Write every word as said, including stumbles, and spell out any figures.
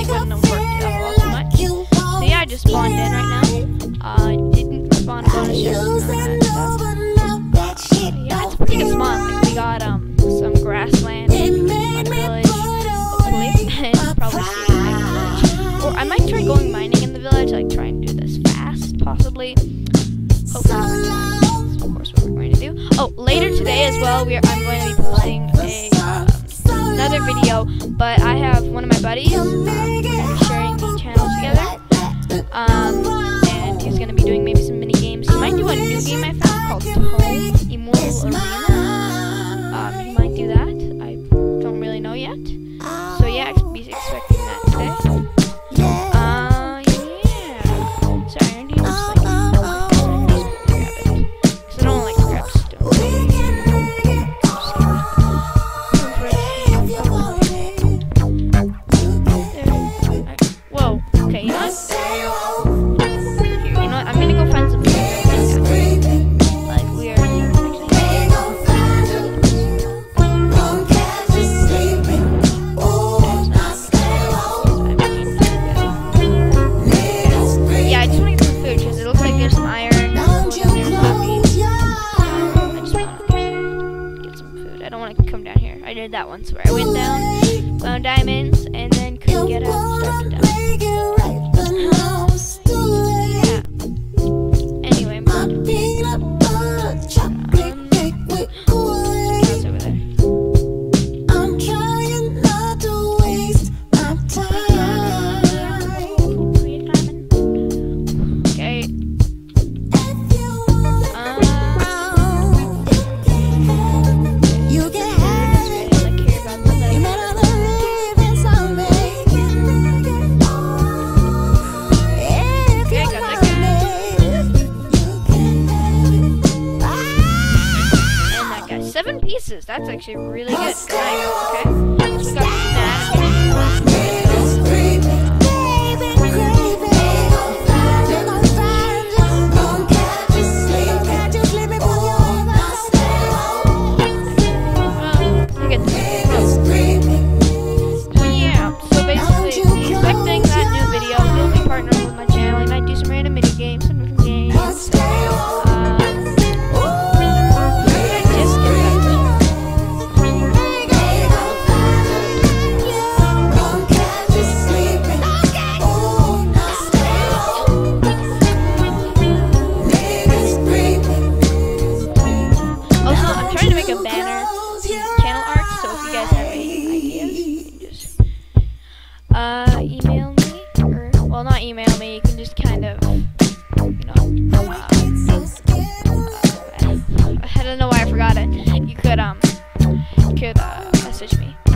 wouldn't have worked out too much. So yeah, I just spawned in right now. Uh, didn't spawn a bonus chest, none of that stuff. Uh, yeah, it's pretty good spawn. Like, we got um some grassland in my village, hopefully, and probably see in my village. Or I might try going mining in the village, like try and do this fast, possibly. Hopefully, that's of course what we're going to do. Oh, later today as well, we are, I'm going to be posting a uh, another video, but I have one of my buddies. Um, we're going to be sharing the channel together, um, and he's going to be doing maybe some mini games. He might do a new game I found called Home Immortal Arena. Um, he might do that. I don't really know yet. So yeah, be expecting that today. Uh, yeah. Sorry, aren't you just like? I did that once where I went down, found diamonds, and then couldn't get out and started down. Yeah. Anyway, I'm going to um, what's over there? Okay. Seven pieces. That's actually really good. Nice. Okay. So we got that. Yeah. So basically, be expecting that new video. You'll be partnering with my channel. You might do some random mini games, some different games. Uh, email me, or, well, not email me, you can just kind of, you know, uh, uh, I don't know why I forgot it. You could, um, you could, uh, message me.